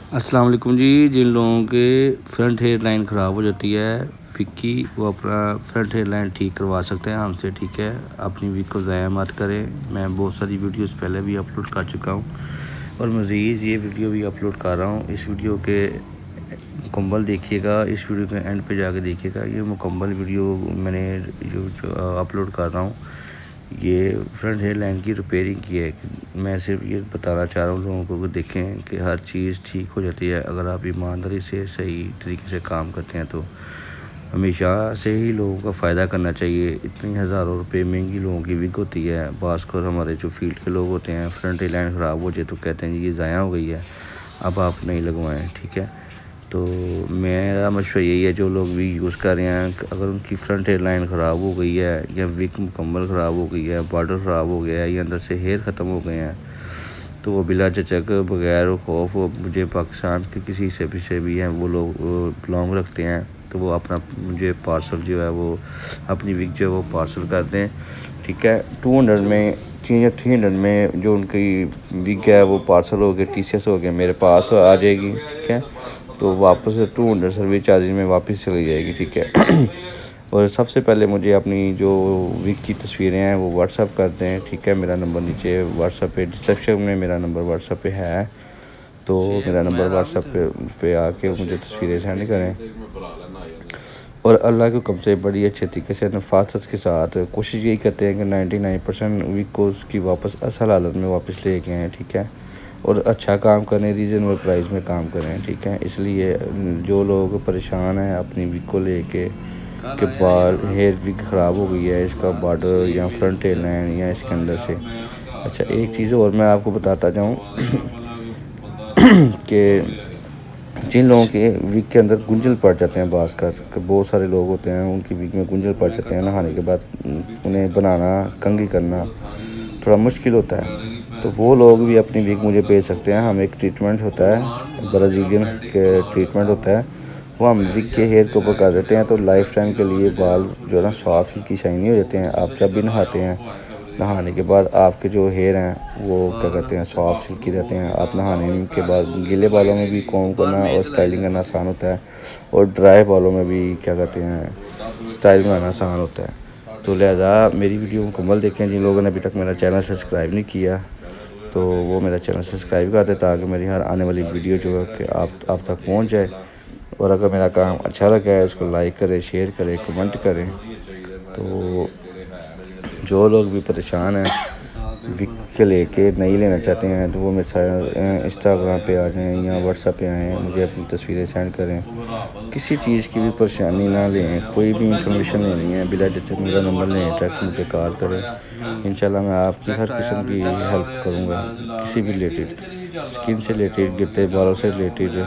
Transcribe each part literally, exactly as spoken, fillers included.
अस्सलाम वालेकुम जी। जिन लोगों के फ्रंट हेयर लाइन ख़राब हो जाती है विक की, वो अपना फ्रंट हेयर लाइन ठीक करवा सकते हैं हमसे। ठीक है, अपनी विक को ज़ाया मत करें। मैं बहुत सारी वीडियोस पहले भी अपलोड कर चुका हूँ और मज़ीद ये वीडियो भी अपलोड कर रहा हूँ। इस वीडियो के मुकम्मल देखिएगा, इस वीडियो के एंड पे जाके देखिएगा। ये मुकम्मल वीडियो मैंने जो, जो अपलोड कर रहा हूँ, ये फ्रंट हेयर लाइन की रिपेयरिंग की है। मैं सिर्फ ये बताना चाह रहा हूँ लोगों को कि देखें कि हर चीज़ ठीक हो जाती है अगर आप ईमानदारी से सही तरीके से काम करते हैं। तो हमेशा से ही लोगों का फ़ायदा करना चाहिए। इतनी हज़ारों रुपए महंगी लोगों की विग होती है। बास्कर हमारे जो फील्ड के लोग होते हैं, फ्रंट हेयर लाइन ख़राब हो जाए तो कहते हैं जी ये ज़ाया हो गई है, अब आप नहीं लगवाएं। ठीक है, तो मेरा मशवरा यही है, जो लोग भी यूज़ कर रहे हैं, अगर उनकी फ्रंट हेयर लाइन ख़राब हो गई है या विक मुकम्मल ख़राब हो गई है, बॉर्डर ख़राब हो गया है या अंदर से हेयर ख़त्म हो गए हैं, तो वो बिला झिझक बगैर खौफ मुझे पाकिस्तान के किसी से भी से भी हैं वो लोग बिलोंग रखते हैं, तो वो अपना मुझे पार्सल जो है वो अपनी विक जो है वो पार्सल कर दें। ठीक है, टू हंड्रेड में तीन या थ्री हंड्रेड में जो उनकी विक है वो पार्सल हो गया, टी सी एस हो गया, मेरे पास आ जाएगी। ठीक है, तो वापस टू हंड्रेड सर्विस चार्जेज में वापस चली जाएगी। ठीक है और सबसे पहले मुझे अपनी जो विक की तस्वीरें हैं वो व्हाट्सअप कर दें। ठीक है, मेरा नंबर नीचे व्हाट्सअप पे डिस्क्रिप्शन में मेरा नंबर व्हाट्सअप पे है, तो मेरा नंबर व्हाट्सअप पे पे आके मुझे तस्वीरें सेंड करें। और अल्लाह के हुक्म से बड़ी अच्छे तरीके से नफासत के साथ कोशिश यही करते हैं कि नाइन्टी नाइन परसेंट विक को उसकी वापस असल हालत में वापस लेके आएँ। ठीक है, और अच्छा काम करें, रीज़नेबल प्राइस में काम करें। ठीक है, इसलिए जो लोग परेशान हैं अपनी विक को लेके कि बाल हेयर विक ख़राब हो गई है, इसका बॉर्डर या फ्रंट हेयर लाइन या इसके अंदर से। अच्छा, एक चीज़ और मैं आपको बताता जाऊँ कि जिन लोगों के विक के अंदर गुंजल पड़ जाते हैं, बास कर के बहुत सारे लोग होते हैं उनकी विक में गुंजल पड़ जाते हैं, नहाने के बाद उन्हें बनाना, कंघी करना थोड़ा मुश्किल होता है, तो वो लोग भी अपनी विक मुझे भेज सकते हैं। हम एक ट्रीटमेंट होता है, ब्राज़ीलियन के ट्रीटमेंट होता है, वो हम विक के हेयर के ऊपर कर देते हैं, तो लाइफ टाइम के लिए बाल जो है ना सॉफ्ट सिल्की शाइनी हो जाते हैं। आप जब भी नहाते हैं, नहाने के बाद आपके जो हेयर हैं वो क्या कहते हैं सॉफ्ट सिल्की रहते हैं। आप नहाने के बाद गीले बालों में भी कॉम्ब करना और स्टाइलिंग करना आसान होता है, और ड्राई बालों में भी क्या कहते हैं स्टाइल बनाना आसान होता है। तो लिहाजा मेरी वीडियो मुकम्मल देखें। जिन लोगों ने अभी तक मेरा चैनल सब्सक्राइब नहीं किया तो वो मेरा चैनल सब्सक्राइब कर दें, ताकि मेरी हर आने वाली वीडियो जो है कि आप आप तक पहुंच जाए। और अगर मेरा काम अच्छा लगा है उसको लाइक करें, शेयर करें, कमेंट करें। तो जो लोग भी परेशान हैं विक के लेके नहीं लेना चाहते हैं, तो वो मेरे साथ इंस्टाग्राम पे आ जाएं या व्हाट्सएप पे आएँ, मुझे अपनी तस्वीरें सेंड करें। किसी चीज़ की भी परेशानी ना लें, कोई भी इंफॉर्मेशन लेनी है बिला झिझक मेरा नंबर लें, डायरेक्ट मुझे कॉल करें। इंशाल्लाह मैं आपकी हर किस्म की हेल्प करूँगा, किसी भी रिलेटेड, स्किन से रिलेटेड, गिरते बालों से रिलेटेड,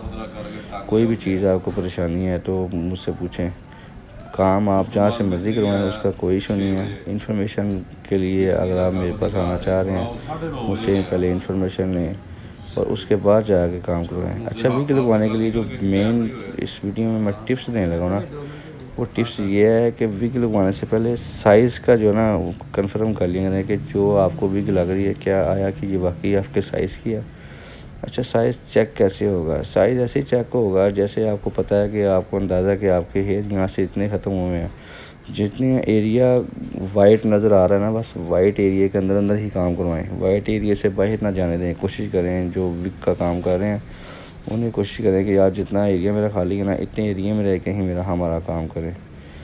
कोई भी चीज़ आपको परेशानी है तो मुझसे पूछें। काम आप जहाँ से मर्ज़ी करवाएं, उसका कोई इशू नहीं है। इन्फॉर्मेशन के लिए अगर आप मेरे पास आना चाह रहे हैं, मुझसे पहले इन्फॉर्मेशन लें और उसके बाद जाके काम करवाएं। अच्छा, विग लगवाने के लिए जो मेन इस वीडियो में मैं टिप्स देने लगा ना, वो टिप्स ये है कि विग लगवाने से पहले साइज़ का जो है ना कंफर्म कर लिया करें कि जो आपको विग लग रही है क्या आया कि ये वाकई आपके साइज़ की है। अच्छा, साइज़ चेक कैसे होगा? साइज़ ऐसे ही चेक होगा जैसे आपको पता है कि आपको अंदाज़ा कि आपके हेयर यहाँ से इतने ख़त्म हुए हैं। जितने एरिया वाइट नज़र आ रहा है ना, बस वाइट एरिया के अंदर अंदर ही काम करवाएं। वाइट एरिया से बाहर ना जाने दें। कोशिश करें जो विग का काम कर रहे हैं उन्हें कोशिश करें कि यार जितना एरिया मेरा खाली है ना, इतने एरिया में रह के ही मेरा हमारा काम करें।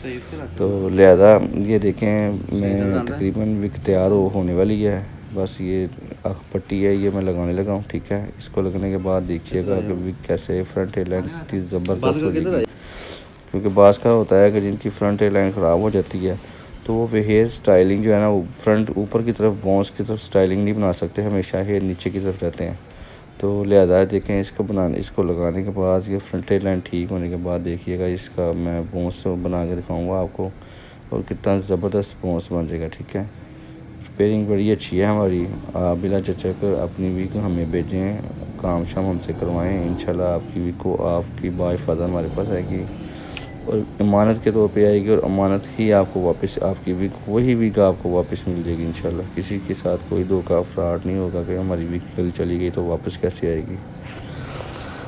तो लिहाजा ये देखें, मैं तकरीबन विग तैयार हो होने वाली है, बस ये आँख पट्टी है, ये मैं लगाने लगा हूँ। ठीक है, इसको लगने के बाद देखिएगा कि विग कैसे फ्रंट हेयर लाइन कितनी ज़बरदस्त हो जाएगी। क्योंकि बास का होता है कि जिनकी फ्रंट हेयर लाइन ख़राब हो जाती है तो वो हेयर स्टाइलिंग जो है ना वो फ्रंट ऊपर की तरफ बॉन्स की तरफ स्टाइलिंग नहीं बना सकते, हमेशा हेयर नीचे की तरफ रहते हैं। तो लिहाजा देखें, इसको बनाने इसको लगाने के बाद ये फ्रंट हेयर लाइन ठीक होने के बाद देखिएगा इसका मैं बॉन्स बना के दिखाऊँगा आपको, और कितना ज़बरदस्त बॉन्स बन जाएगा। ठीक है, रिपेयरिंग बड़ी अच्छी है हमारी। आप बिला झिझक अपनी विग हमें भेजें, काम शाम हमसे करवाएं, इंशाल्लाह आपकी विग को आपकी बाहिफाज़त हमारे पास आएगी और अमानत के तौर पे आएगी, और अमानत ही आपको वापस आपकी विग वही विग आपको वापस मिल जाएगी इंशाल्लाह। किसी के साथ कोई धोखा फ्रॉड नहीं होगा कि हमारी विग कल चली गई तो वापस कैसे आएगी।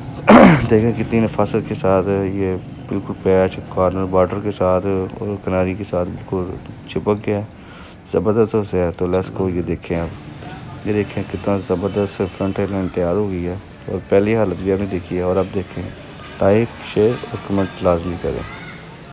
देखें कितनी नफासत के साथ ये बिल्कुल पैच कॉर्नर बॉर्डर के साथ और किनारी के साथ बिल्कुल चिपक गया है, ज़बरदस्त से है। तो लेस को ये देखें आप, ये देखें कितना ज़बरदस्त फ्रंट लाइन तैयार हो गई है और पहली हालत भी आपने देखी है। और अब देखें, लाइक शेयर और कमेंट लाजमी करें।